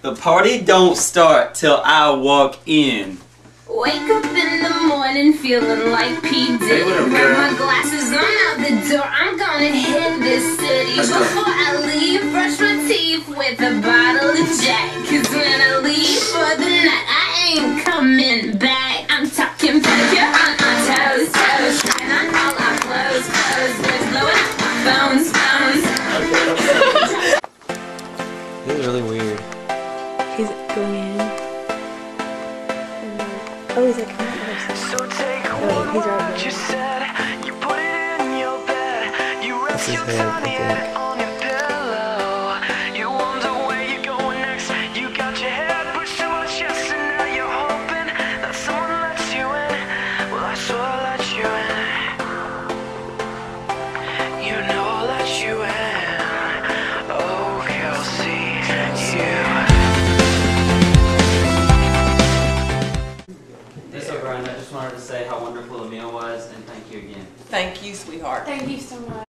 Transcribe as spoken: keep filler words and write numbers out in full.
The party don't start till I walk in. Wake up in the morning feeling like P. Diddy. Grab my glasses, I'm out the door, I'm gonna hit this city. Before I leave, brush my teeth with a bottle of Jack. Cause when I leave for the night, I ain't coming back. I'm talking pedicure on my toes, toes. Trying on all our clothes, clothes. Boys blowing up my phones, phones. This is really weird. He's going in. Oh, he's like, oh, so take oh, one he's right word you said, you put it in your bed, you rest your tiny head on your pillow, you wonder where you're going next, you got your head pushed to my chest and now you're hoping that someone lets you in. Well, I swear I'll let you in, you know I'll let you in. Oh, Kelsey, you. I just wanted to say how wonderful the meal was, and thank you again. Thank you, sweetheart. Thank you so much.